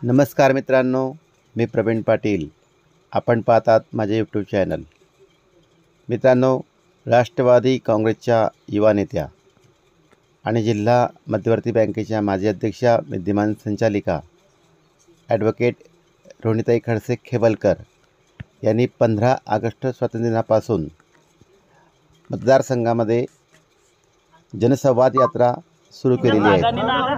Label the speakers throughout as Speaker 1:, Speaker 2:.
Speaker 1: नमस्कार मित्रांनो, मी प्रवीण पाटील. आपण पाहतात माझे यूट्यूब चॅनल. मित्रांनो, राष्ट्रवादी काँग्रेसच्या युवा नेत्या आणि जिल्हा मध्यवर्ती बँकेच्या माजी अध्यक्षा विद्यमान संचालिका ॲडव्होकेट रोहिणीताई खडसे खेबलकर यांनी 15 ऑगस्ट स्वातंत्र्य दिनापासून मतदारसंघामध्ये जनसंवाद यात्रा सुरू केलेली आहे.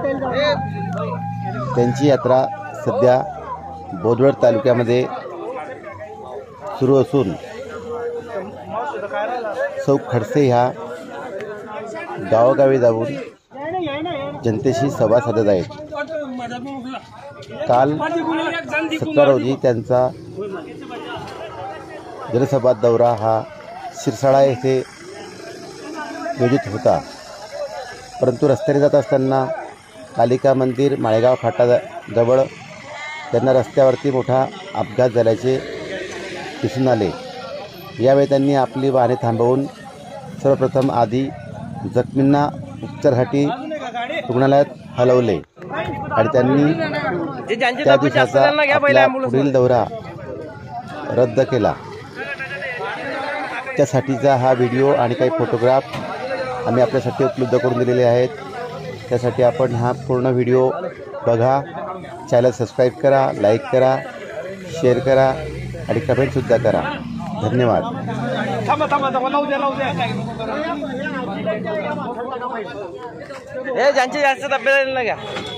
Speaker 1: त्यांची यात्रा सध्या बोदवड तालुक्यामध्ये सुरू असून सौ खडसे ह्या गावोगावी जाऊन जनतेशी संवाद साधत आहेत. काल 17 रोजी त्यांचा जनसंवाद दौरा हा शिरसाळा येथे नियोजित होता, परंतु रस्त्याने जात असताना कालिका मंदिर माळेगाव फाटाजवळ त्यांना रस्त्यावरती मोठा अपघात झाल्याचे दिसून आले. यावेळी त्यांनी आपली वाहने थांबवून सर्वप्रथम आधी जखमींना उपचारासाठी रुग्णालयात हलवले आणि त्यांनी त्या दिवसाचा आपला पुढील दौरा रद्द केला. त्यासाठीचा हा व्हिडिओ आणि काही फोटोग्राफ आम्ही आपल्यासाठी उपलब्ध करून दिलेले आहेत. त्यासाठी आपण हा पूर्ण व्हिडिओ बघा. चॅनल सबस्क्राईब करा, लाईक करा, शेअर करा आणि कमेंटसुद्धा करा. धन्यवाद.
Speaker 2: हे ज्यांची जास्त तब्येत ना घ्या.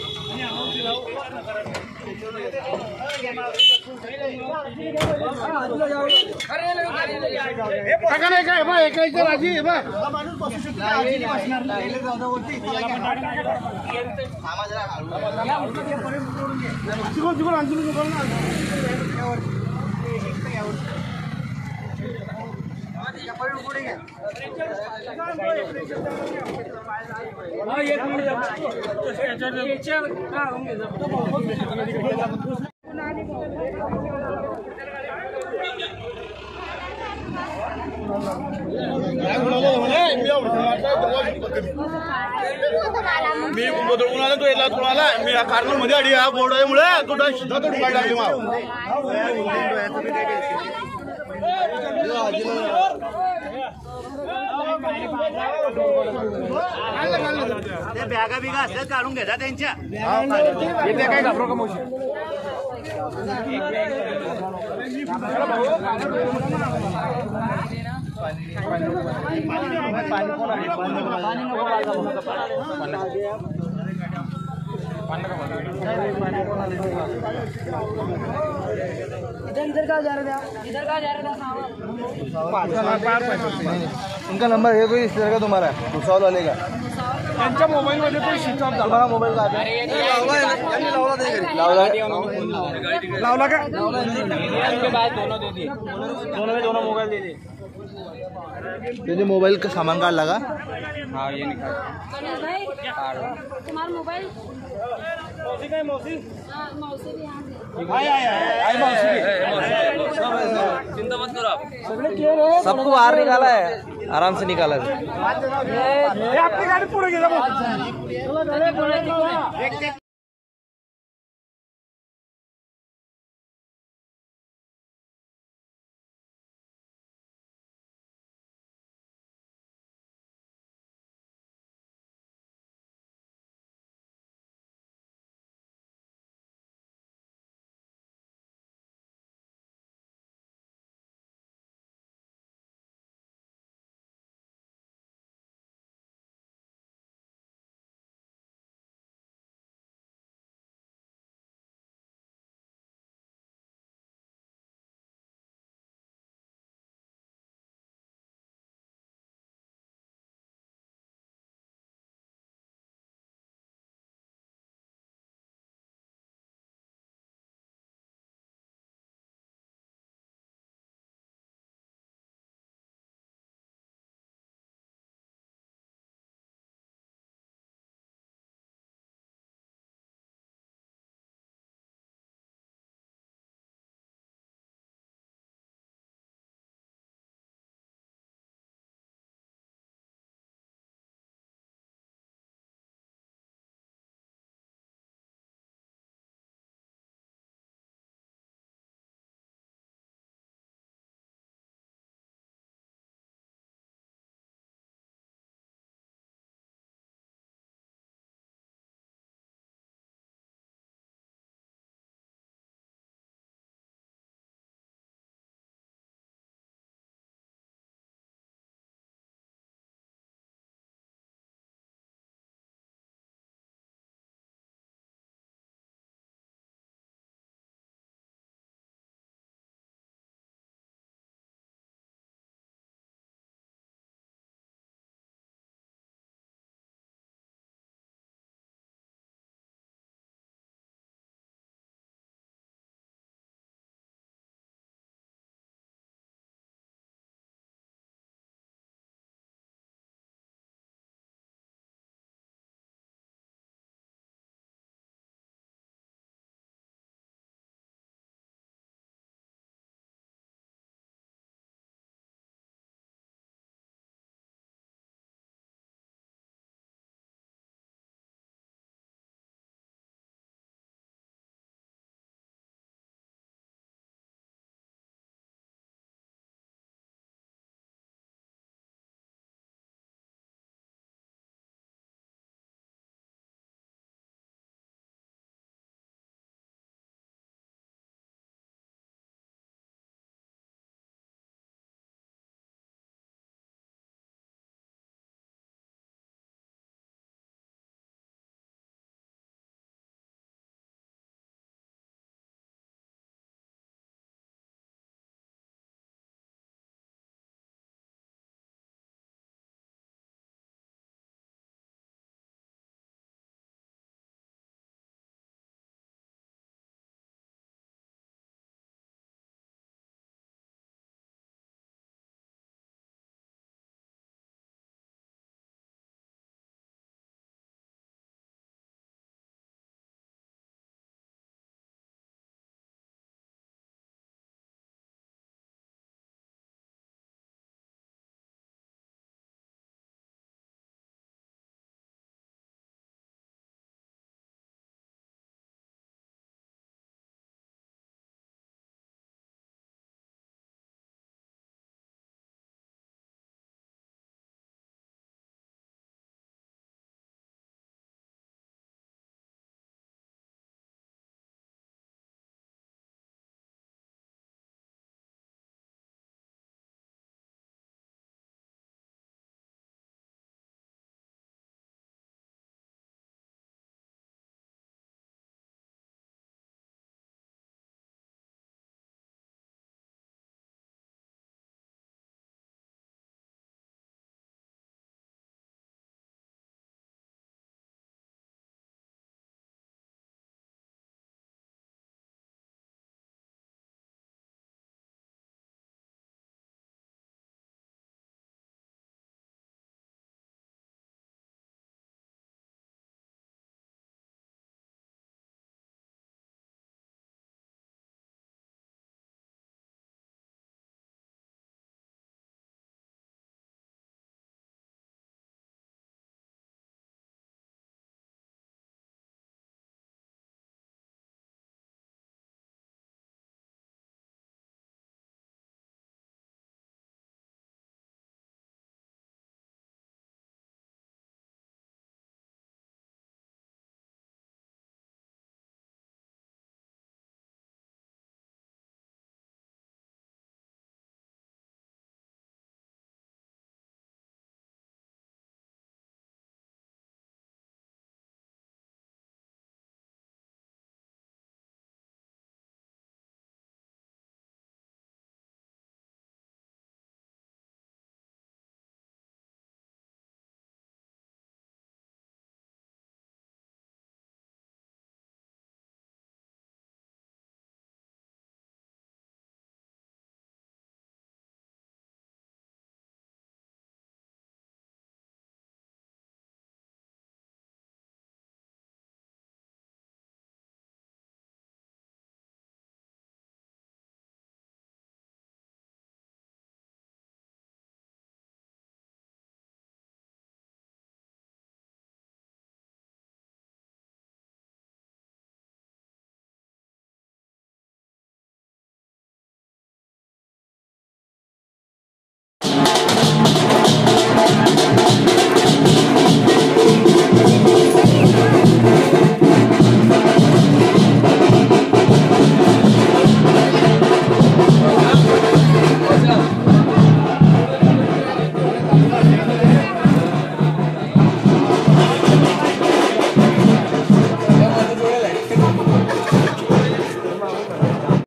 Speaker 3: मी बदलून आला तो याला कोणाला मी कार्नल मध्ये आली हा बोर्ड आहे मुळे तो सिद्धा तो ढुकायला लागली ते बॅगा बिगा असल्या काढून घेता त्यांच्या काय घाबरो का मोशी
Speaker 2: इधर का जा रहा है, इधर का जा रहा है.
Speaker 4: उनका नंबर है कोई इस तरह का तुम्हारा भुसावल वाले का
Speaker 3: त्यांच्या मोबाईल मध्ये तो स्विच ऑफ
Speaker 4: तुम्हारा मोबाईल का
Speaker 3: लावला का
Speaker 2: दोनों मोबाइल दे दिए.
Speaker 4: तुझे मोबाइल का सामान कार्ड लगा.
Speaker 2: हाँ ये निकाल.
Speaker 5: तुम्हारा मोबाइल मौसी भी यहाँ
Speaker 2: चिंता मत करो आप. सबको बाहर निकाला है, आराम से निकाला है.
Speaker 3: आपली गाडी पुढे गेला